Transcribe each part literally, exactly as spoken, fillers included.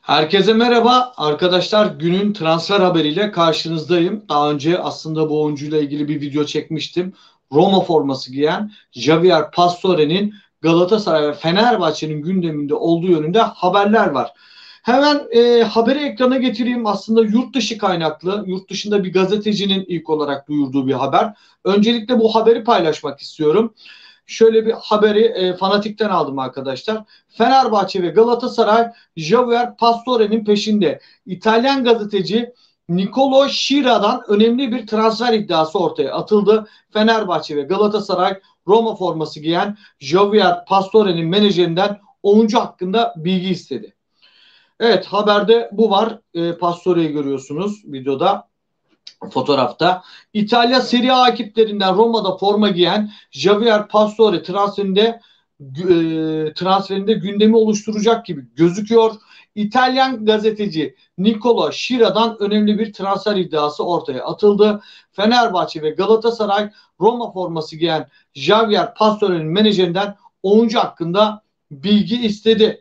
Herkese merhaba arkadaşlar, günün transfer haberiyle karşınızdayım. Daha önce aslında bu oyuncuyla ilgili bir video çekmiştim. Roma forması giyen Javier Pastore'nin Galatasaray ve Fenerbahçe'nin gündeminde olduğu yönünde haberler var. Hemen e, haberi ekrana getireyim. Aslında yurt dışı kaynaklı, yurt dışında bir gazetecinin ilk olarak duyurduğu bir haber. Öncelikle bu haberi paylaşmak istiyorum. Şöyle bir haberi e, Fanatik'ten aldım arkadaşlar. Fenerbahçe ve Galatasaray Javier Pastore'nin peşinde. İtalyan gazeteci Nicolo Schira'dan önemli bir transfer iddiası ortaya atıldı. Fenerbahçe ve Galatasaray Roma forması giyen Javier Pastore'nin menajerinden oyuncu hakkında bilgi istedi. Evet, haberde bu var. E, Pastore'yi görüyorsunuz videoda, fotoğrafta. İtalya Serie A ekiplerinden Roma'da forma giyen Javier Pastore transferinde e, transferinde gündemi oluşturacak gibi gözüküyor. İtalyan gazeteci Nicola Schira'dan önemli bir transfer iddiası ortaya atıldı. Fenerbahçe ve Galatasaray Roma forması giyen Javier Pastore'nin menajerinden oyuncu hakkında bilgi istedi.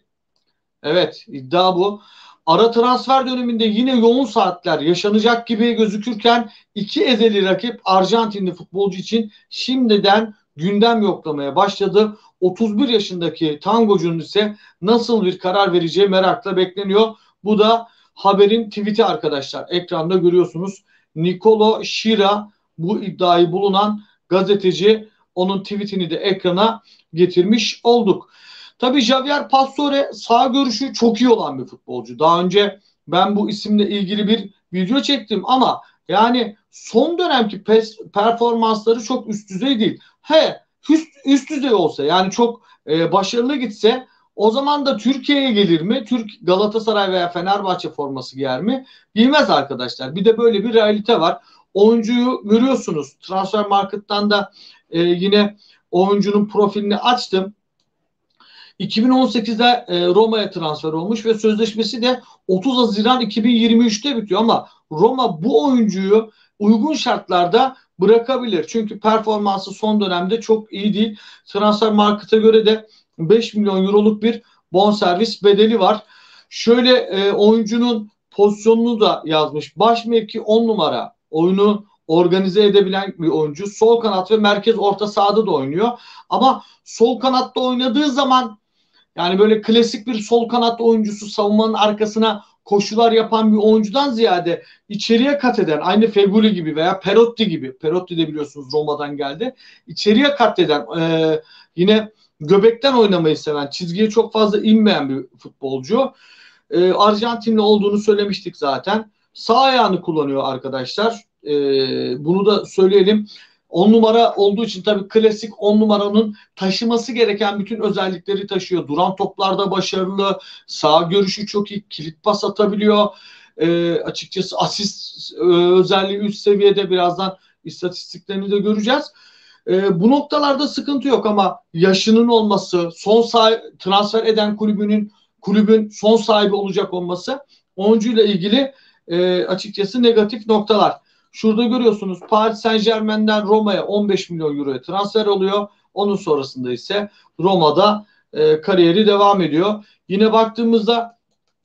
Evet, iddia bu. Ara transfer döneminde yine yoğun saatler yaşanacak gibi gözükürken iki ezeli rakip Arjantinli futbolcu için şimdiden gündem yoklamaya başladı. otuz bir yaşındaki tangocunun ise nasıl bir karar vereceği merakla bekleniyor. Bu da haberin tweet'i arkadaşlar. Ekranda görüyorsunuz. Nicolo Schira, bu iddiayı bulunan gazeteci, onun tweetini de ekrana getirmiş olduk. Tabii Javier Pastore sağ görüşü çok iyi olan bir futbolcu. Daha önce ben bu isimle ilgili bir video çektim ama yani son dönemki performansları çok üst düzey değil. He, üst, üst düzey olsa, yani çok e, başarılı gitse, o zaman da Türkiye'ye gelir mi? Türk Galatasaray veya Fenerbahçe forması giyer mi? Bilmez arkadaşlar. Bir de böyle bir realite var. Oyuncuyu görüyorsunuz. Transfer Market'tan da e, yine oyuncunun profilini açtım. iki bin on sekizde e, Roma'ya transfer olmuş ve sözleşmesi de otuz Haziran iki bin yirmi üçte bitiyor, ama Roma bu oyuncuyu uygun şartlarda bırakabilir. Çünkü performansı son dönemde çok iyi değil. Transfer Market'e göre de beş milyon euroluk bir bonservis bedeli var. Şöyle e, oyuncunun pozisyonunu da yazmış. Baş mevki on numara. Oyunu organize edebilen bir oyuncu. Sol kanat ve merkez orta sahada da oynuyor. Ama sol kanatta oynadığı zaman, yani böyle klasik bir sol kanat oyuncusu, savunmanın arkasına koşular yapan bir oyuncudan ziyade içeriye kat eden, aynı Feguli gibi veya Perotti gibi, Perotti de biliyorsunuz Roma'dan geldi, içeriye kat eden, e, yine göbekten oynamayı seven, çizgiye çok fazla inmeyen bir futbolcu. E, Arjantinli olduğunu söylemiştik zaten. Sağ ayağını kullanıyor arkadaşlar. E, bunu da söyleyelim. on numara olduğu için tabii klasik on numaranın taşıması gereken bütün özellikleri taşıyor. Duran toplarda başarılı, sağ görüşü çok iyi, kilit pas atabiliyor. E, açıkçası asist e, özelliği üst seviyede, birazdan istatistiklerini de göreceğiz. E, bu noktalarda sıkıntı yok, ama yaşının olması, son sah- transfer eden kulübünün kulübün son sahibi olacak olması oyuncuyla ilgili e, açıkçası negatif noktalar. Şurada görüyorsunuz, Paris Saint-Germain'den Roma'ya on beş milyon euroya transfer oluyor. Onun sonrasında ise Roma'da e, kariyeri devam ediyor. Yine baktığımızda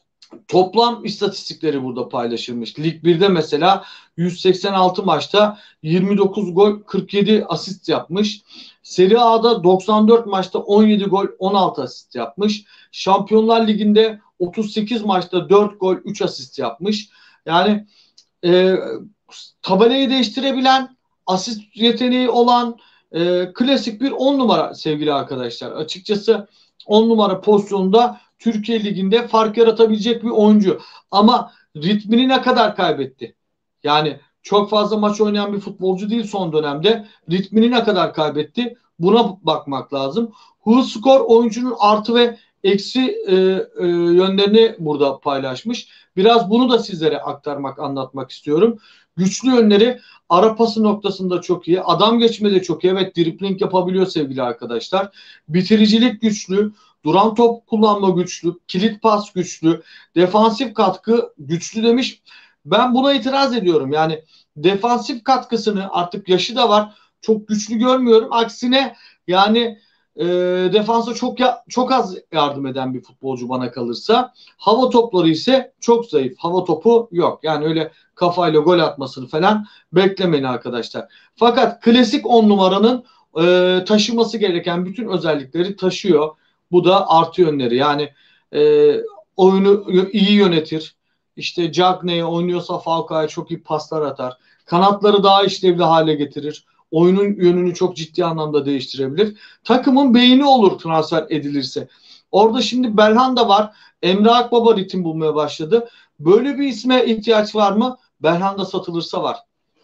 toplam istatistikleri burada paylaşılmış. Lig birde mesela yüz seksen altı maçta yirmi dokuz gol, kırk yedi asist yapmış. Serie A'da doksan dört maçta on yedi gol, on altı asist yapmış. Şampiyonlar Ligi'nde otuz sekiz maçta dört gol, üç asist yapmış. Yani e, tabelayı değiştirebilen, asist yeteneği olan e, klasik bir on numara sevgili arkadaşlar. Açıkçası on numara pozisyonunda Türkiye Ligi'nde fark yaratabilecek bir oyuncu. Ama ritmini ne kadar kaybetti? Yani çok fazla maç oynayan bir futbolcu değil son dönemde. Ritmini ne kadar kaybetti? Buna bakmak lazım. Hız skor oyuncunun artı ve eksi e, e, yönlerini burada paylaşmış. Biraz bunu da sizlere aktarmak, anlatmak istiyorum. Güçlü yönleri, ara pası noktasında çok iyi. Adam geçmede çok iyi. Evet, dribling yapabiliyor sevgili arkadaşlar. Bitiricilik güçlü. Duran top kullanma güçlü. Kilit pas güçlü. Defansif katkı güçlü demiş. Ben buna itiraz ediyorum. Yani defansif katkısını, artık yaşı da var, çok güçlü görmüyorum. Aksine yani e, defansa çok ya, çok az yardım eden bir futbolcu bana kalırsa. Hava topları ise çok zayıf. Hava topu yok. Yani öyle kafayla gol atmasını falan beklemeyin arkadaşlar. Fakat klasik on numaranın e, taşıması gereken bütün özellikleri taşıyor. Bu da artı yönleri. Yani e, oyunu iyi yönetir. İşte Cagney'e oynuyorsa Falcao'ya çok iyi paslar atar. Kanatları daha işlevli hale getirir. Oyunun yönünü çok ciddi anlamda değiştirebilir. Takımın beyni olur transfer edilirse. Orada şimdi Belhanda var. Emre Akbaba ritim bulmaya başladı. Böyle bir isme ihtiyaç var mı? Belhanda satılırsa var.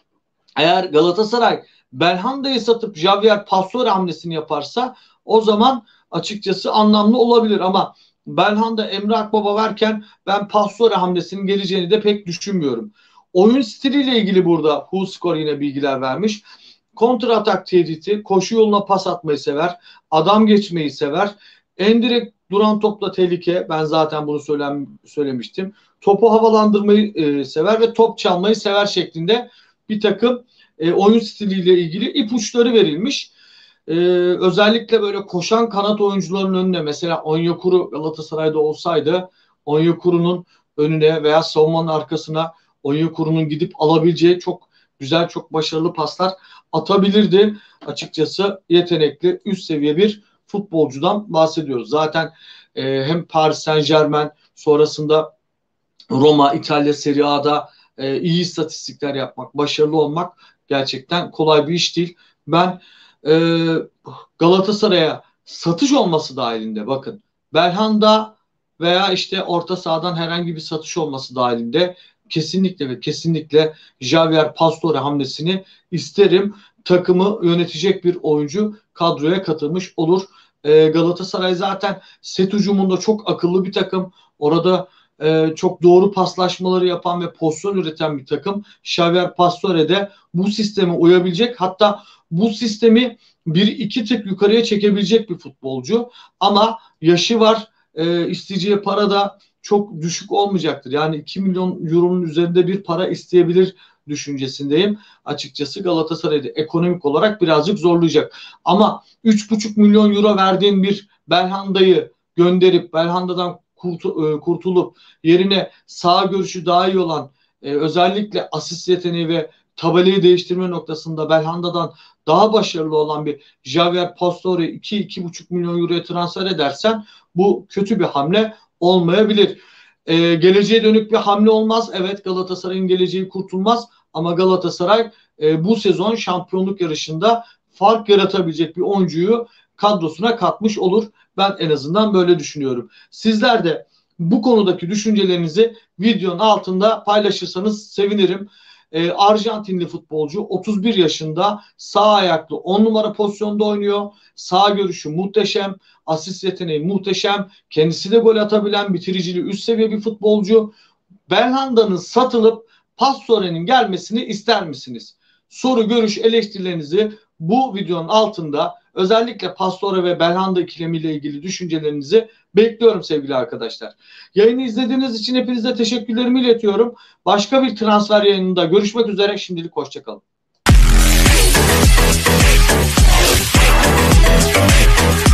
Eğer Galatasaray Belhanda'yı satıp Javier Pastore hamlesini yaparsa o zaman açıkçası anlamlı olabilir ama Belhanda Emre Akbaba varken ben Pastore hamlesinin geleceğini de pek düşünmüyorum. Oyun stiliyle ilgili burada Huskor yine bilgiler vermiş. Kontra atak tehdidi, koşu yoluna pas atmayı sever, adam geçmeyi sever. En direkt duran topla tehlike, ben zaten bunu söylem, söylemiştim. Topu havalandırmayı e, sever ve top çalmayı sever şeklinde bir takım e, oyun stiliyle ilgili ipuçları verilmiş. E, özellikle böyle koşan kanat oyuncuların önüne, mesela Onyekuru Galatasaray'da olsaydı Onyekuru'nun önüne veya savunmanın arkasına Onyekuru'nun gidip alabileceği çok güzel, çok başarılı paslar atabilirdi. Açıkçası yetenekli, üst seviye bir futbolcudan bahsediyoruz. Zaten e, hem Paris Saint-Germain, sonrasında Roma, İtalya Serie A'da e, iyi istatistikler yapmak, başarılı olmak gerçekten kolay bir iş değil. Ben e, Galatasaray'a satış olması dahilinde, bakın Belhanda veya işte orta sahadan herhangi bir satış olması dahilinde kesinlikle ve kesinlikle Javier Pastore hamlesini isterim. Takımı yönetecek bir oyuncu kadroya katılmış olur. E, Galatasaray zaten set hücumunda çok akıllı bir takım. Orada e, çok doğru paslaşmaları yapan ve pozisyon üreten bir takım. Javier Pastore de bu sisteme uyabilecek, hatta bu sistemi bir iki tık yukarıya çekebilecek bir futbolcu. Ama yaşı var. E, isteyeceği para da çok düşük olmayacaktır. Yani iki milyon euronun üzerinde bir para isteyebilir düşüncesindeyim. Açıkçası Galatasaray'da ekonomik olarak birazcık zorlayacak. Ama üç buçuk milyon euro verdiğin bir Belhanda'yı gönderip Belhanda'dan kurtu, kurtulup yerine sağ görüşü daha iyi olan, e, özellikle asist yeteneği ve tabelayı değiştirme noktasında Belhanda'dan daha başarılı olan bir Javier Pastore'yi iki iki buçuk milyon euroya transfer edersen bu kötü bir hamle olmayabilir. Ee, geleceğe dönük bir hamle olmaz. Evet, Galatasaray'ın geleceği kurtulmaz ama Galatasaray e, bu sezon şampiyonluk yarışında fark yaratabilecek bir oyuncuyu kadrosuna katmış olur. Ben en azından böyle düşünüyorum. Sizler de bu konudaki düşüncelerinizi videonun altında paylaşırsanız sevinirim. Ee, Arjantinli futbolcu, otuz bir yaşında, sağ ayaklı, on numara pozisyonda oynuyor. Sağ görüşü muhteşem, asist yeteneği muhteşem, kendisi de gol atabilen, bitiriciliği üst seviye bir futbolcu. Belhanda'nın satılıp Pastore'nin gelmesini ister misiniz? Soru, görüş, eleştirilerinizi bu videonun altında, özellikle Pastore ve Belhanda ikilemiyle ilgili düşüncelerinizi bekliyorum sevgili arkadaşlar. Yayını izlediğiniz için hepinize teşekkürlerimi iletiyorum. Başka bir transfer yayınında görüşmek üzere. Şimdilik hoşçakalın.